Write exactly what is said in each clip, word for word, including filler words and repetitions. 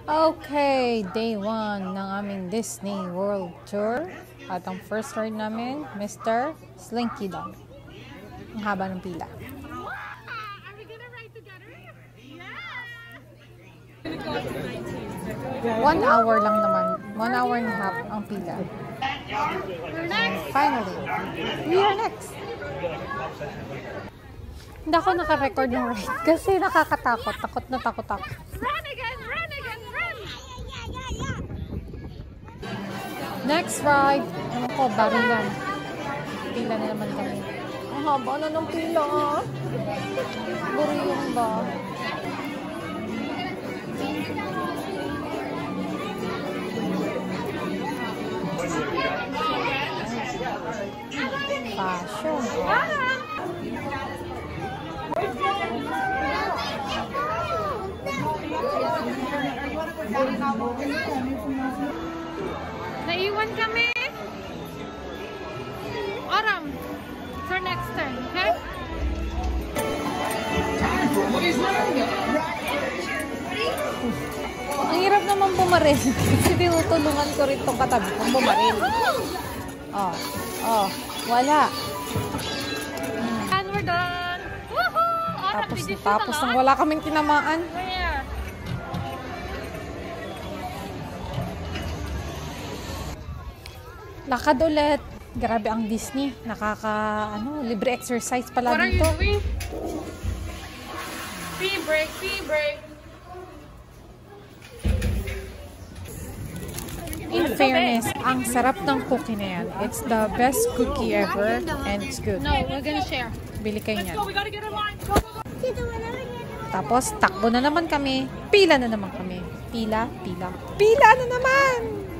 Okay, day one ng aming Disney World Tour. At ang first ride namin, Mister Slinky Dog. Ang haba ng pila. Are we gonna ride together? Yeah! One hour lang naman. One hour and a half ang pila. We're next! Finally, we are next! Hindi ako naka-record ng ride kasi nakakatakot. Takot na takot ako. Run again! Run again! Run! Next ride, ano ko, barilan. Pila na naman kami. Ang haba na ng pila. Buriyon ba? Passion. Naiwan kami. Autumn, it's our next turn, okay? Ang hirap naman bumaril. Kasi tinutulungan ko rin itong katabi kong bumaril. Oh, oh, wala. And we're done. Woohoo! Autumn, Tapos, did you feel tapos the nang lot? wala kaming tinamaan. Where? Lakad ulit. Grabe ang Disney. Nakaka, ano, libre exercise pala What are you dito. doing? Pee break, pee break. In fairness, ang sarap ng cookie na yan. It's the best cookie ever and it's good. No, we're gonna share. Bili kayo Let's niyan. go, we gotta get in line. Go, go, go. Tapos, takbo na naman kami. Pila na naman kami. Pila, pila. Pila na naman!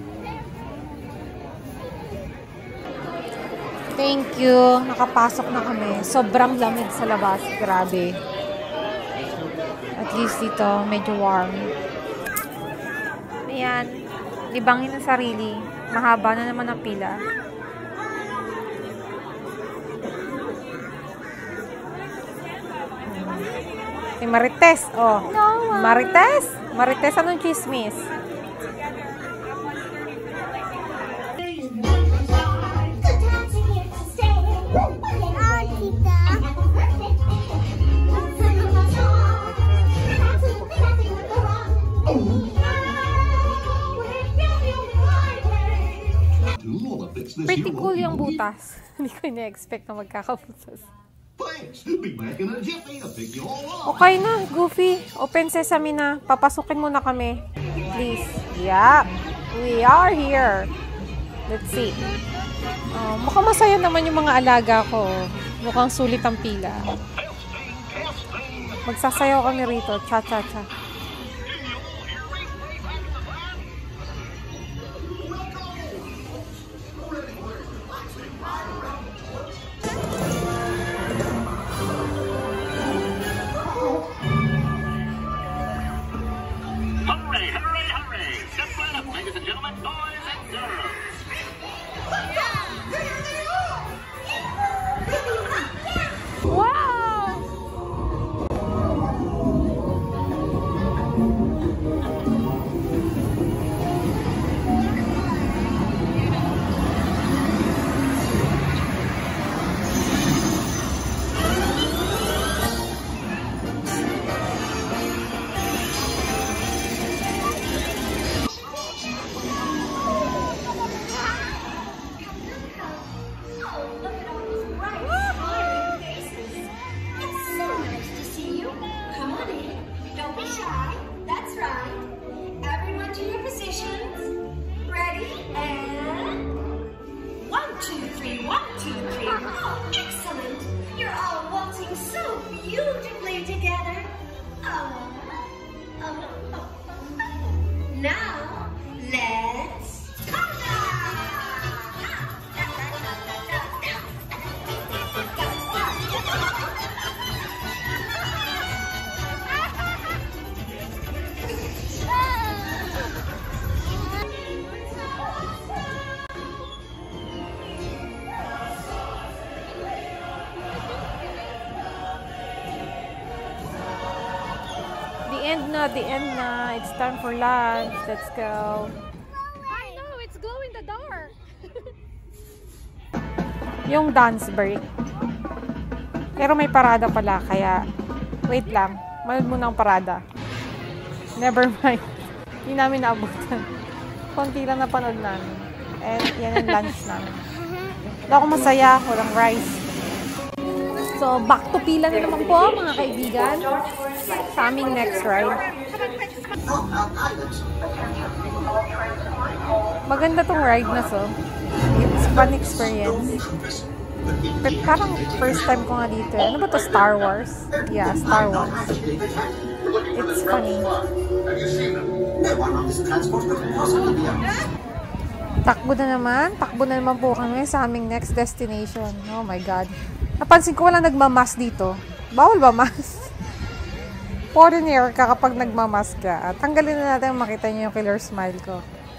Thank you. Nakapasok na kami. Sobrang lamig sa labas. Grabe. At least dito, medyo warm. Ayan. Libangin ang sarili. Mahaba na naman ang pila. Si Marites, oh. Marites? Marites, anong chismis? Pretty cool yung butas. Hindi ko ina-expect na magkakabutas. Okay na, Goofy. Open sesame na. Papasukin mo na kami. Please. Yeah. We are here. Let's see. Oh, mukhang masaya naman yung mga alaga ko. Mukhang sulit ang pila. Magsasayaw kami rito. Cha-cha-cha. Now, let's end na na, the end na. It's time for lunch. Let's go. I know, it's glow in the dark. Yung dance break. Pero may parada pala, kaya wait lang. Manood muna ang parada. Never mind. Hindi namin naabutan. Konti lang na panood namin. And yan ang lunch namin. Wala akong masaya. Walang rice. So, back to pila na naman po, mga kaibigan. Sa aming next ride. Maganda tong ride na so. It's fun experience. But parang first time ko nga dito. Ano ba to? Star Wars? Yeah, Star Wars. It's funny. Takbo na naman. Takbo na naman po kami sa aming next destination. Oh my God. Napansin ko walang nagmamas dito. Bawal ba mas? Foreigner ka kapag nagmamas ka. At tanggalin na natin makita niyo yung killer smile ko.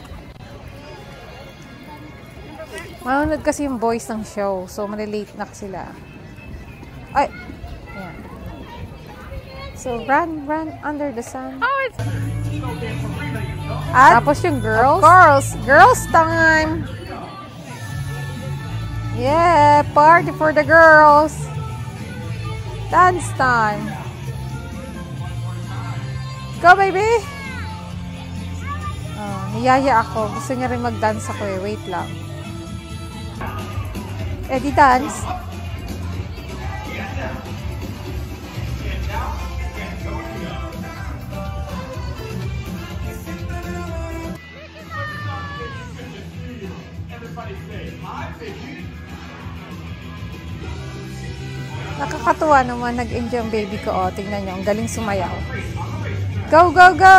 Manonood kasi yung boys ng show. So, malilate na sila. Ay! Ayan. So, run, run under the sun. Oh, it's... At, tapos yung girls. Girls! Girls time! Yeah! Party for the girls! Dance time! Go, baby! Oh, niyaya ako. Gusto niya rin mag-dance ako eh. Wait lang. Eh, di dance. Nakakatuwa naman. Nag-enjoy ang baby ko. O, tingnan nyo. Ang galing sumayaw. Go, go, go!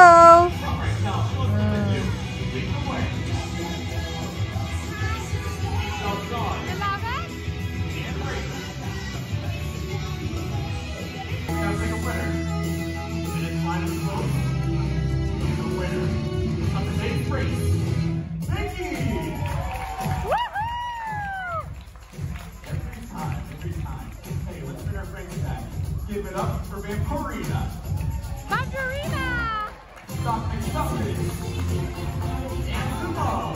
Give it up for Vampirina. Vampirina! Stop and stop it. And come on.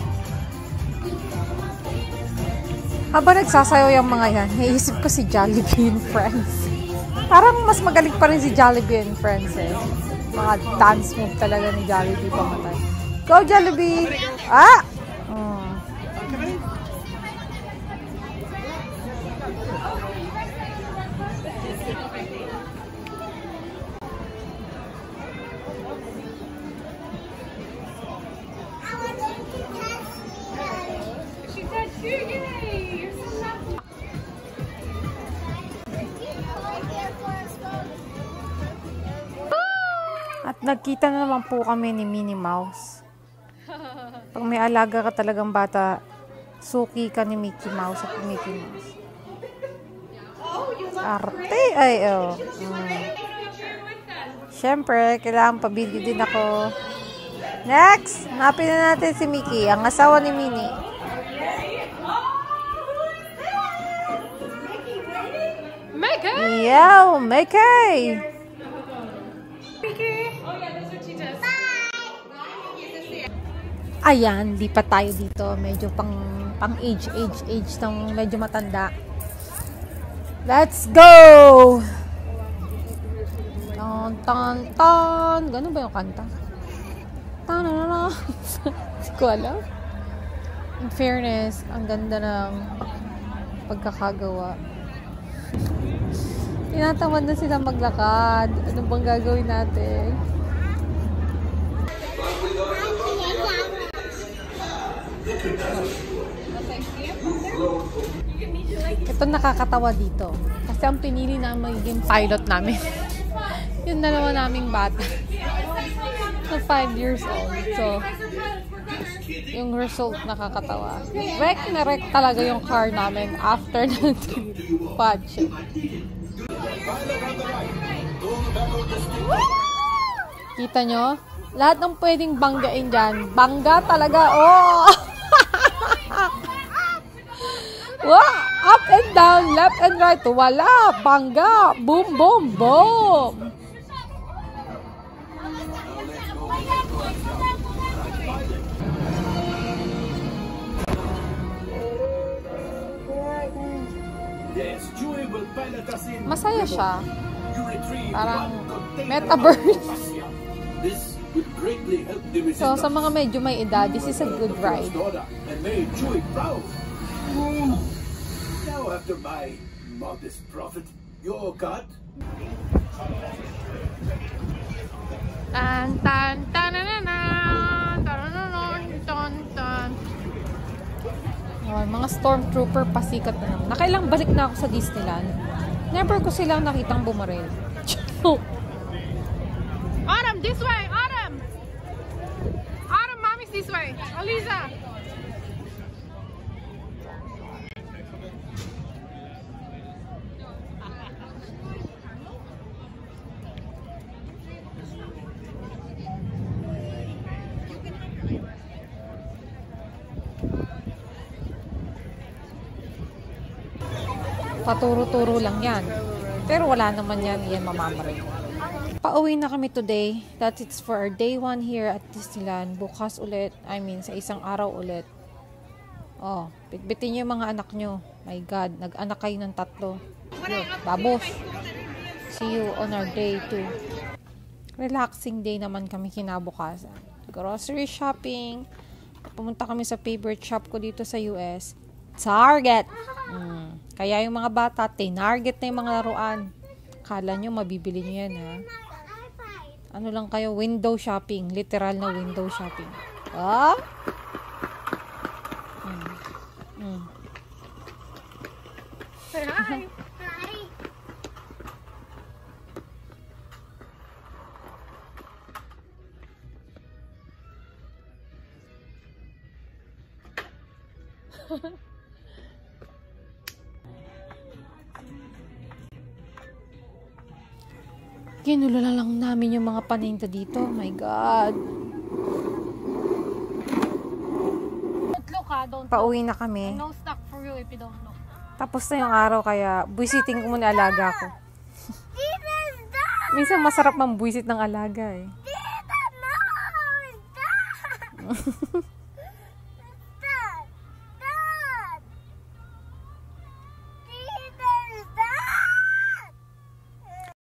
Habang nagsasayaw yung mga yan, naisip ko si Jollibee and Friends. Parang mas magaling pa rin si Jollibee and Friends eh. Mga dance move talaga ni Jollibee pamatay. Go Jollibee! Ah! Hmm. She said, shoot, yay! You're so lucky. At nagkita na naman po kami ni Minnie Mouse. Pag may alaga ka talagang bata, suki ka ni Mickey Mouse at Mickey Mouse. Arte! Ay, oh. Mm. Siyempre, kailangan pabili din ako. Next! Hanapin na natin si Mickey, ang asawa ni Minnie. Mickey! Yo, Mickey! Mickey! Oh yeah, that's what she does. Ayan, di pa tayo dito. Medyo pang, pang age, age, age ng medyo matanda. Let's go! Ton, ton, ton. Ganun ba yung kanta? Tanana. Hindi ko alam. In fairness, ang ganda ng pagkakagawa. Tinatamad na sila maglakad. Ano bang gagawin natin? Ito nakakatawa dito. Kasi ang pinili na magiging pilot namin. Yung dalawa naming bata. So, five years old. So, yung result nakakatawa. Wreck na wreck talaga yung car namin after ng budget. Kita nyo? Lahat ng pwedeng banggain dyan. Bangga talaga. Oh! Wow! Up and down, left and right. Wala! Bangga! Boom, boom, boom! Yes, Chewie will pilot us in. Masaya siya. You retrieve Parang one container metaverse. of Cassia. This will greatly help the So, sa resistance. mga medyo may edad, this is a good ride. And made Chewie proud. Now, after my modest profit, your cut. Tan, tan, tanananan, tanananan, tan, tan. Oh, mga stormtrooper pasikat na naman. Nakailang balik na ako sa Disneyland. Never ko silang nakitang bumaril. Autumn, this way! Autumn! Autumn, mommy's this way! Aliza! Paturo-turo lang yan. Pero wala naman yan, yan mamamaril. Pauwi na kami today. That it's for our day one here at Disneyland. Bukas ulit, I mean, sa isang araw ulit. Oh, bitbitin niyo yung mga anak nyo. My God, nag-anak kayo ng tatlo. Yo, babos. See you on our day two. Relaxing day naman kami kinabukasan. Grocery shopping. Pumunta kami sa favorite shop ko dito sa U S. Target! Mm. Kaya yung mga bata, tinarget na yung mga laruan. Kala nyo, mabibili nyo yan, ha? Ano lang kayo, window shopping. Literal na window shopping. Ah? Mm. Mm. Say hi. Ginulala lang namin yung mga paninda dito. Oh my God. Don't look, ha? Don't look. Pauwi na kami. No stock for you if you don't look. Tapos na yung araw, kaya buwisitin ko muna alaga ko. Minsan masarap mang buwisit ng alaga eh.